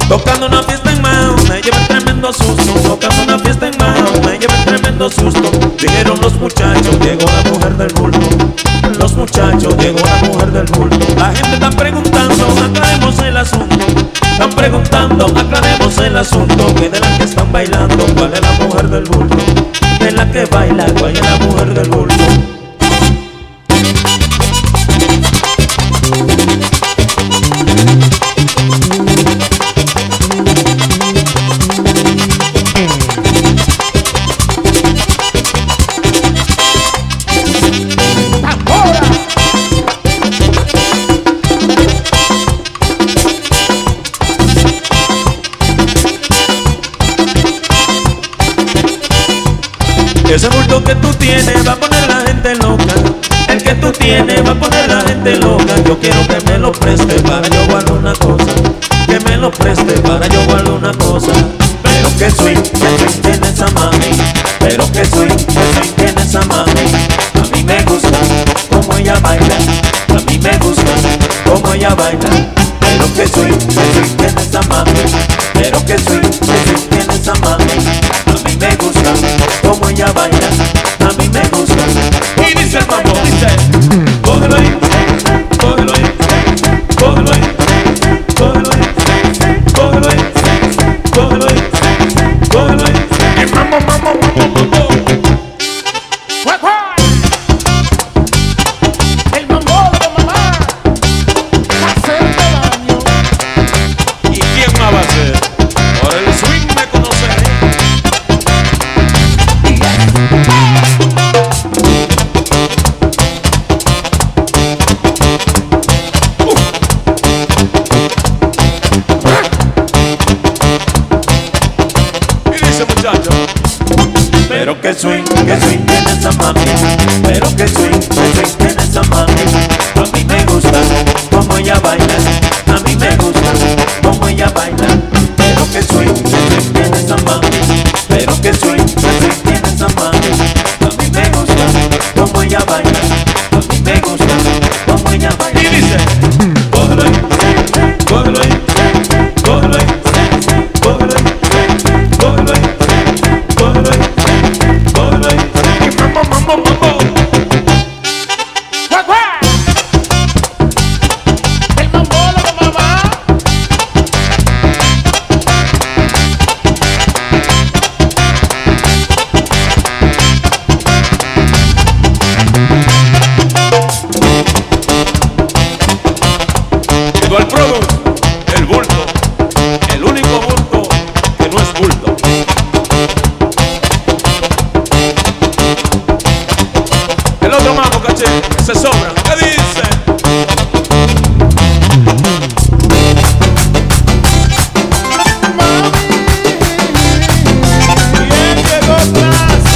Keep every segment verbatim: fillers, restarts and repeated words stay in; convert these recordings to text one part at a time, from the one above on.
Tocando una fiesta en Mao, me llevé tremendo susto. Tocando una fiesta en Mao, me llevé tremendo susto. Dijeron los muchachos, llegó la mujer del bulto. Los muchachos, llegó la mujer del bulto. La gente está preguntando, aclaremos el asunto. Están preguntando, aclaremos el asunto. Que de la que están bailando, ¿cuál es la mujer del bulto? De la que baila, ¿cuál es la mujer del bulto? Ese bulto que tú tienes va a poner la gente loca. El que tú tienes va a poner la gente loca. Yo quiero que me lo preste para yo guardar una cosa. Que me lo preste para yo guardar una cosa. Pero que swing, que swing tiene esa mami. Pero que swing, que swing tiene esa mami. A mí me gusta como ella baila. A mí me gusta como ella baila. Pero que swing, que swing tiene esa mami. Pero que swing, que swing tiene esa mami. A mí me gusta como ella baila, a mí me gusta. Y dice el mambo, dice: cógelo ahí, cógelo ahí, cógelo ahí, cógelo ahí, cógelo ahí, cógelo ahí, cógelo ahí. Y mambo, mambo, mambo, mambo. El mambo de mamá va a hacerte daño. ¿Y quién más va a ser? Por el swing me conoceré. Pero que swing, que swing tiene esa mami. Pero que swing, que swing tiene esa mami. A mí me gusta como ella baila. A mí me gusta como ella baila. Pero que swing, que swing tiene esa mami. Pero que swing, que swing tiene esa mami. A mí me gusta como ella baila. A mí me gusta como ella baila. Y dice: cógelo ahí, cógelo ahí, cógelo ahí, cógelo ahí, cógelo ahí, cógelo ahí. El mambo de mamá. Igual Product, el bulto, el único bulto que no es bulto. El otro mambo, caché, se sobra. ¿Qué dice? ¿Quién llegó atrás?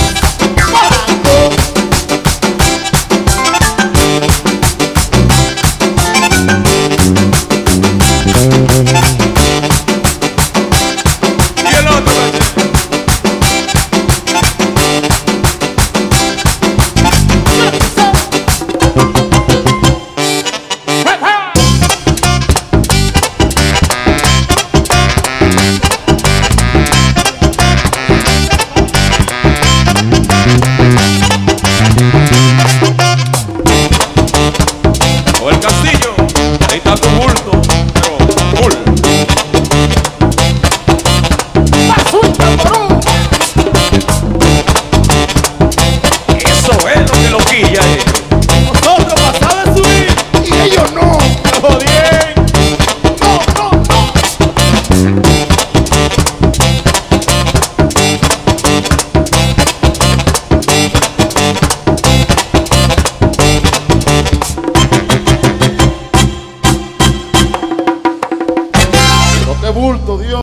Y el otro, caché. O el Castillo, ahí está tu bulto, pero full. Resulta por un. Eso es lo que lo quilla, eh. Nosotros pasamos a subir Y ellos no. lo bien. No, no, no. Pero qué bulto, Dios.